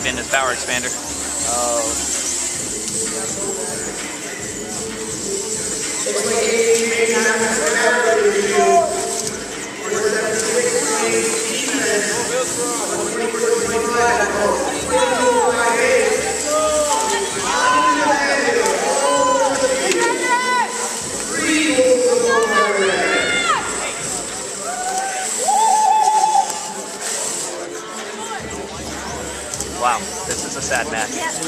getting his power expander. Wow, this is a sad match.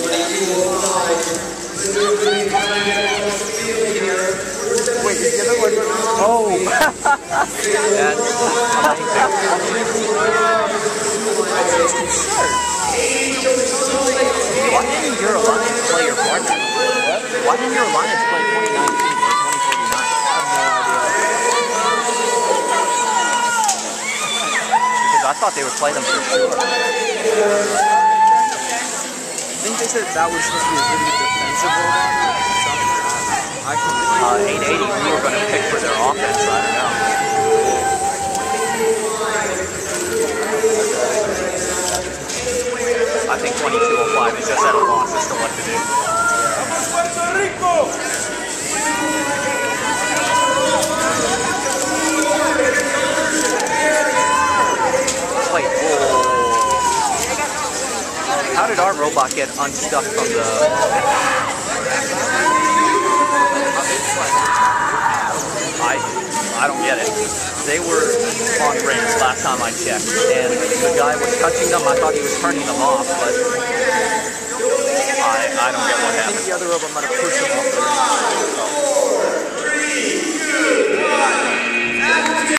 Wait, is the other one? Oh! That's amazing. Why didn't your alliance play your partner? Why didn't your alliance play 2019 or 2049? I have no idea. Because I thought they would play them for sure. I think they said that was supposed to be a really defensive rollback or something. I can 880, we were going to pick for their offense, I don't know. I think 2205 is just at a loss as to what to do. Wait, whoa. How did our robot get unstuck from the... I don't get it. They were on range last time I checked, and the guy was touching them. I thought he was turning them off, but I don't get what happened. I think the other robot might have pushed them off the range.